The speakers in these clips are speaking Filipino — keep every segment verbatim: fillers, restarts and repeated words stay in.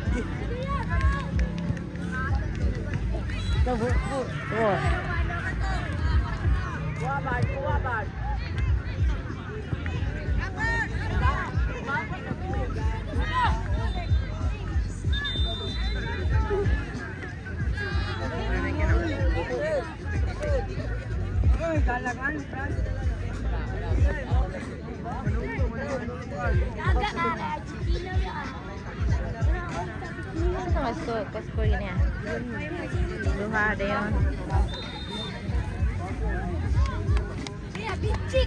Kuwaban, kuwaban. Score, score ini ya. Luha ada yang. Iya, bicik.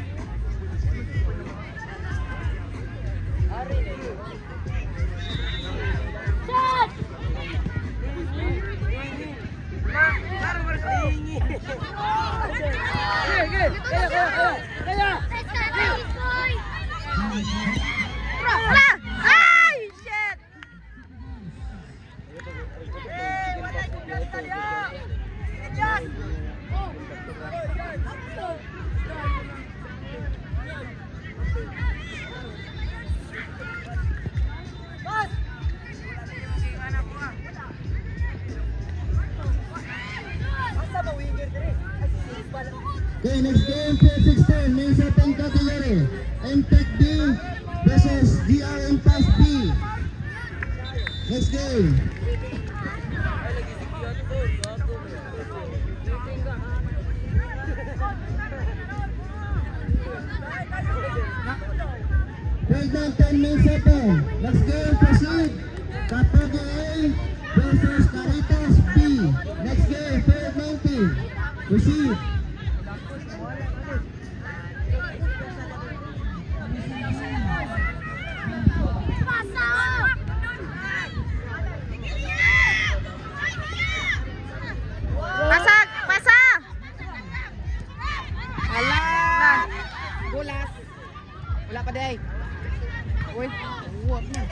Chat. Mak, baru bersingi. Gih, gih. Ayo, ayo, ayo. Ayo. Lah, ay, shit. Okay, next game, P S sixteen, men's open category. M Tech B versus D R M Pass B. Next game. Grade nine ten men's open. Next game, proceed. Kapag A versus Caritas B. Next game, grade nineteen. Proceed. Pasak, pasak. Alah. Bolas. Wala pa day. Uy, uwag na.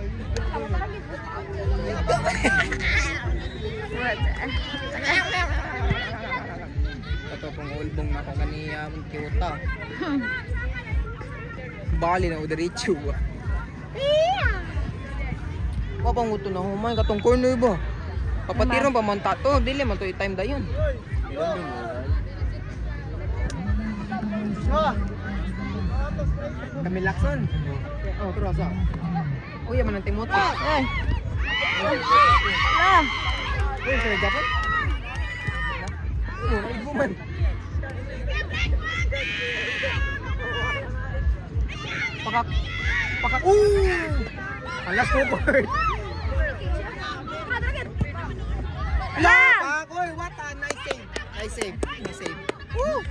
Ito pong ulbong na ko kaniya mong kiyota. Bali na udiritsu. Wa pang uto na humay katong corner ba? Papatiron pa man tato, dili man to i-time dayon. Kami lakson. Oh, terus ah. Oh iya man Timothy. Eh. Lah. Uy, sa Japan. Oh, ibu man. Pakak. Pakak. Uh. Alas ko bird. Lah. Oy, what a nice save. Nice save. Nice save. Woo.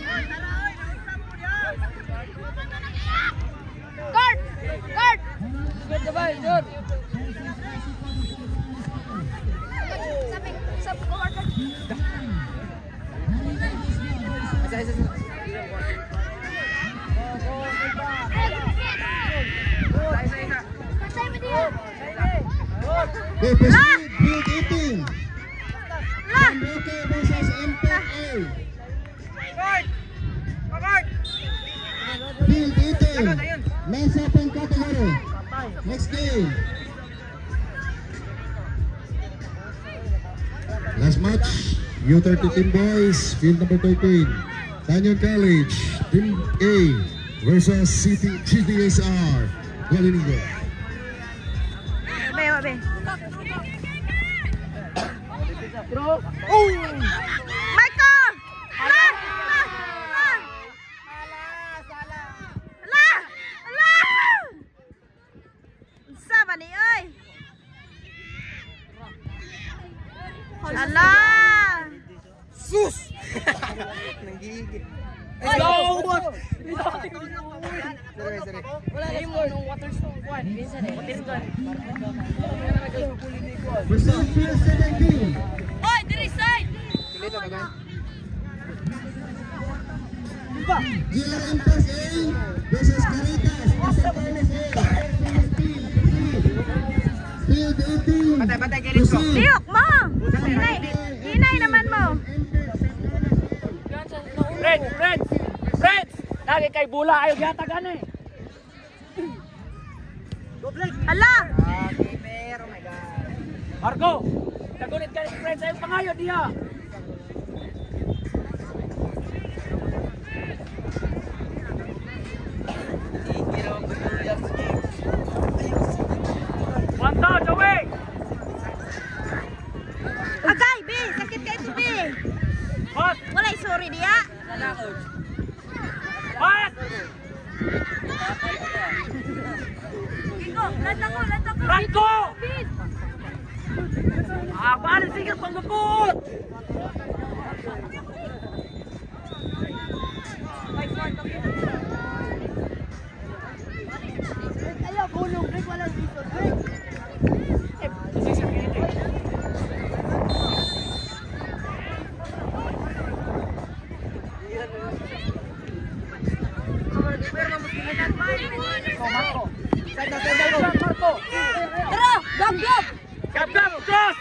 Guard. Guard. Good bye, good. Sampai sampai keluar kan. Asa asa. Okay, proceed. Field eighteen. Roque versus M Tech A. Guard. Guard. Field eighteen. Men's open category. Next game. Last match. U thirty team boys. Field number thirteen. Tanyon College. Team A versus C T S R. Galinigo. Be, be. Bro. Oh. Michael. Lah. Lah. Lah. Lah. Sa ba ni oy? Alah. Sus. Nanggigil. Let's go. Sorry, sorry. Wala na mo nung water stone one. Minsan eh. Water gun. Proceed field seventeen. Oi, diri side. Dito ba gan? D R M Pass A versus Caritas. Field eighteen. Patay, patay, kilit ko. Tiyok mo. Hinay. Hinay naman mo. Friends, friends, friends! Lagi kay bula ayaw yata gani. Ala. Okay, player, oh my God. Marco, nagunit ka ni friend sa'yo pangayo diha. Wanta, Joey! Agay, B! Sakit ka ito, B! Pas! Walay sorry diya! Pas! Kiko, lata ko, lata ko. Franco! Bin. Ah, balik sige panggukot! Ayaw, gulong. Break, walang dito. Break. Marco! Side na, side na, Marco! Tara, gab, gab. Gab, gab, cross!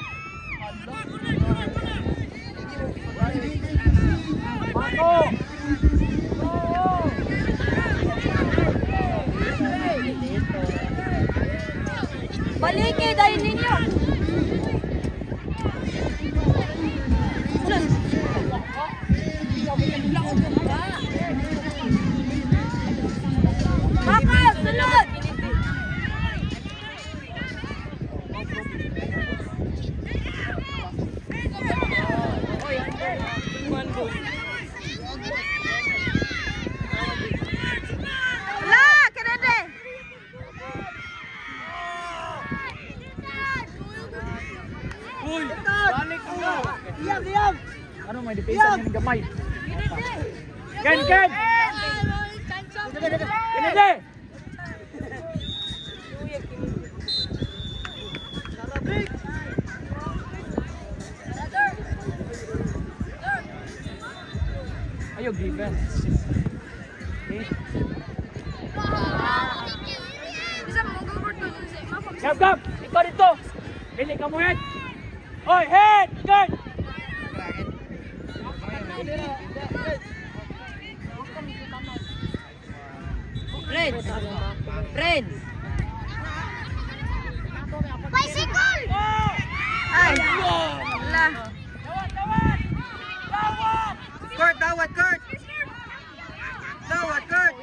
Marco! Balik eh, dahil ninyo. Bakal, sunod! Ala! Kanende! Uy! Balik ka! Diam, diam! Ano may depensa ng gamay? Ken, Ken! Kennedy! Ayog defense. Okay. Bisa mo mag-over to. Mapag- Gab, Gab! Ikaw dito! Pili ka mo head! Oy, head! Guard! Friend! Friend! Bicycle! Ay! Ala! Kurt, dawat, Kurt! Dawat, Kurt!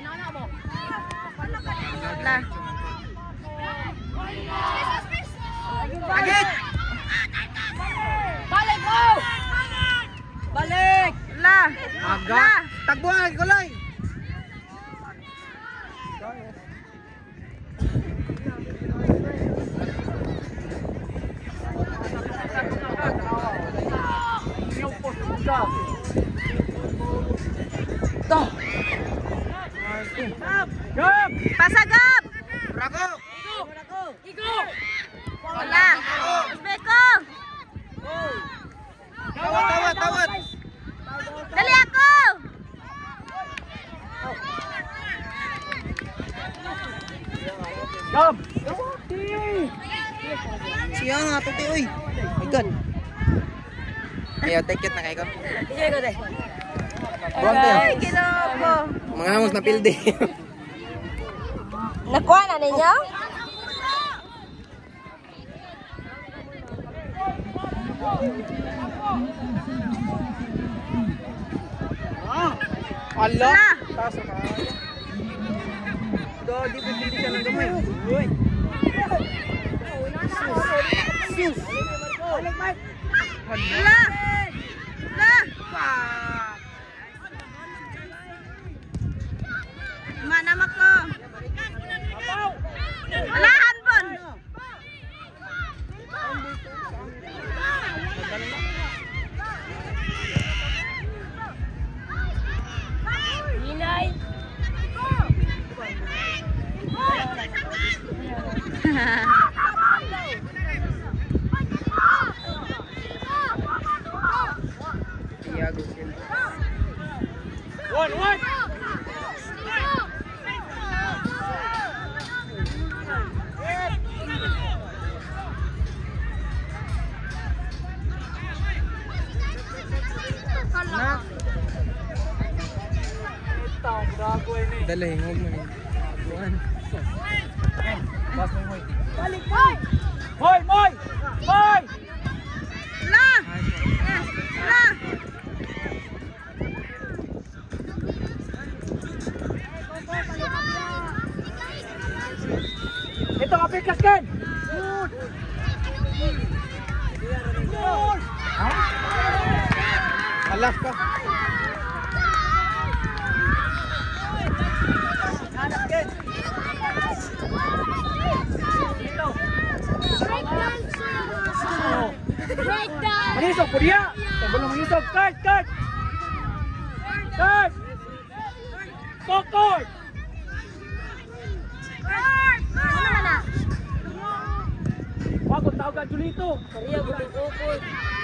Ala! Agit! Balik mo! Balik! Ala! Aga! Tagbuhan, kulay! Ito! Gab! Pasagap! Bravo! Igo! Ala! Beko! Tawat, tawat, tawat! Dali ako! Gab! Siya nga, tuti, uy! My God! Ayaw, take it na kayo ko. Ay, ginoo. Mga hamos na pilde. Nakuha na ninyo? Allah! Ala! Taas na ka. Do, di pa pilde siya ng gamay. Uy! Sus! Ala! Ala! Mana mako? Ala, handball! Inay! Tiago sila. One, one! Na! Tawag gago ini. Dala, hingog mo na yun. Buwan. Ken, pass mo mo. Balik mo! Moy, Moy! Moy! La! Yes! La! Ito, kapikas Ken! Good! Good! Ha? Alas ka. Anak Ken! Ito! Oh. Manisok po diya! Tabal ng manisok! Kart! Kart! Kart! Pokor! Wag kong tawag ka Julito! Kariya mo ng pokor!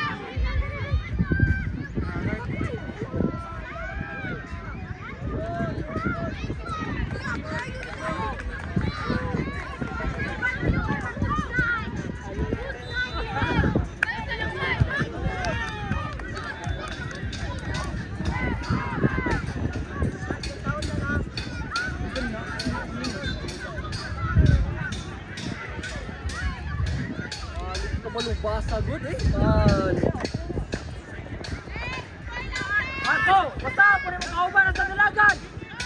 Malubasa good eh. Man. Marco, basta po rin makauban sa dalagan.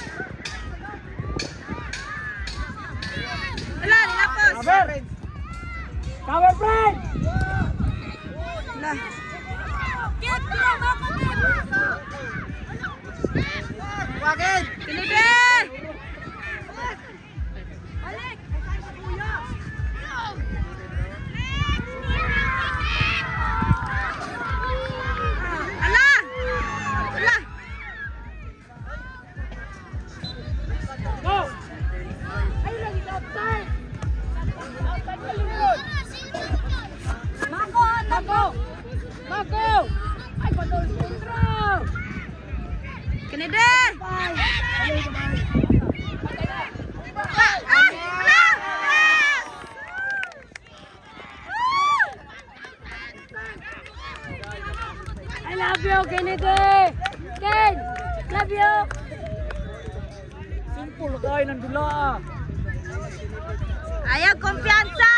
Ala, nilapos! Cover! Cover friend! La! Get mo! Bako mo! Wagin! Kinibe! Alik! Ala! Ala! Go! Ay, lagi ka outside! Mako! Mako! Mako! Ay, patol sentro! Kinide! Ay! Ay! Ala! I love you, Kinide! Ken! Love you! Simple kayo ng dula. Ayaw kumpiyansa!